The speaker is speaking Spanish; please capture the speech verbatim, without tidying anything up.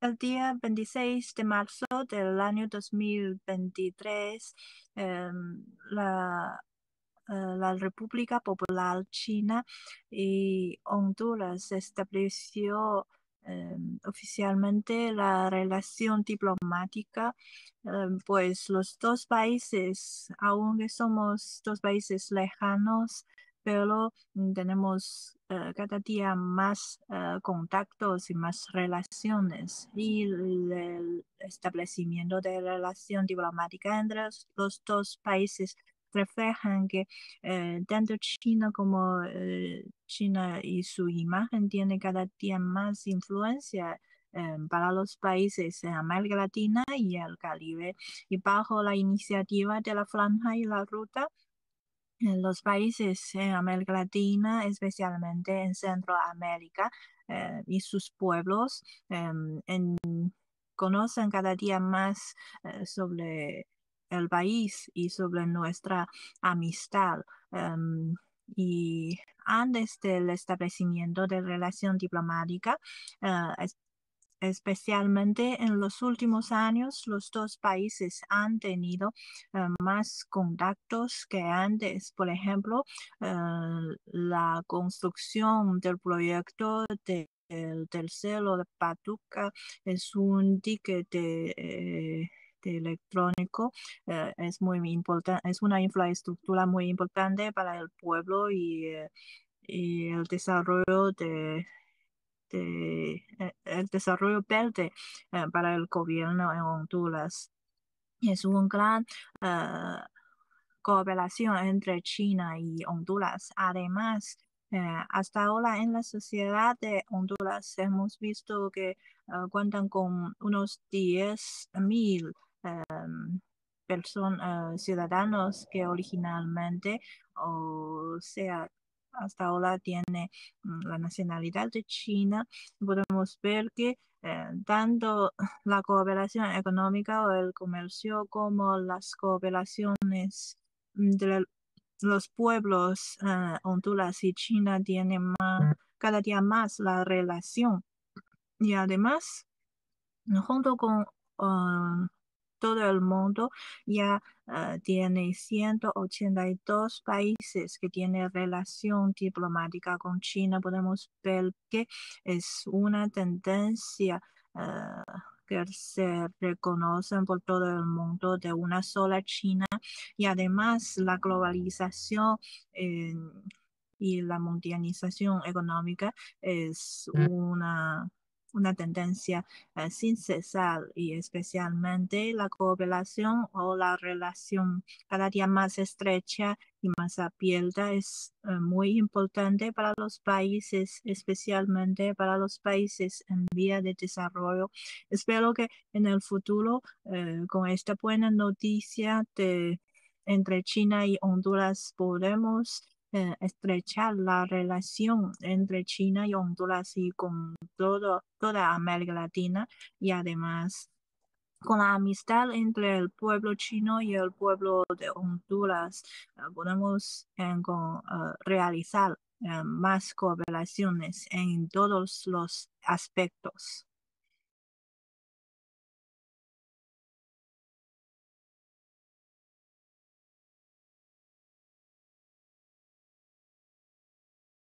El día veintiséis de marzo del año dos mil veintitrés, em, la, eh, la República Popular China y Honduras estableció em, oficialmente la relación diplomática, em, pues los dos países, aunque somos dos países lejanos, pero mm, tenemos eh, cada día más eh, contactos y más relaciones y el, el establecimiento de relación diplomática entre los, los dos países reflejan que eh, tanto China como eh, China y su imagen tiene cada día más influencia eh, para los países en América Latina y el Caribe. Y bajo la iniciativa de la Franja y la Ruta, en los países en América Latina, especialmente en Centroamérica, eh, y sus pueblos em, en- conocen cada día más eh, sobre el país y sobre nuestra amistad. em, y antes del establecimiento de relación diplomática, eh, especialmente en los últimos años, los dos países han tenido eh, más contactos que antes. Por ejemplo, eh, la construcción del proyecto de- del tercero de Patuca es un dique de, eh, de electrónico. Eh, es muy importante, es una infraestructura muy importante para el pueblo y, eh, y el desarrollo de de, eh, el desarrollo verde eh, para el gobierno en Honduras. Es una gran eh, cooperación entre China y Honduras. Además, eh, hasta ahora en la sociedad de Honduras hemos visto que eh, cuentan con unos diez mil personas, ciudadanos que originalmente, o sea, hasta ahora tiene mm, la nacionalidad de China. Podemos ver que eh, tanto la cooperación económica o el comercio como las cooperaciones de los pueblos eh, Honduras y China tienen más, cada día más la relación. Y además, junto con ah, todo el mundo, ya ah, tiene ciento ochenta y dos países que tienen relación diplomática con China. Podemos ver que es una tendencia ah, que se reconocen por todo el mundo de una sola China y además la globalización eh, y la mundialización económica es una una tendencia eh, sin cesar y especialmente la cooperación o la relación cada día más estrecha y más abierta es eh, muy importante para los países, especialmente para los países en vía de desarrollo. Espero que en el futuro, eh, con esta buena noticia de entre China y Honduras, podemos eh, estrechar la relación entre China y Honduras y con todo, toda América Latina y además con la amistad entre el pueblo chino y el pueblo de Honduras, eh, podemos eh, con, eh, realizar eh, más cooperaciones en todos los aspectos.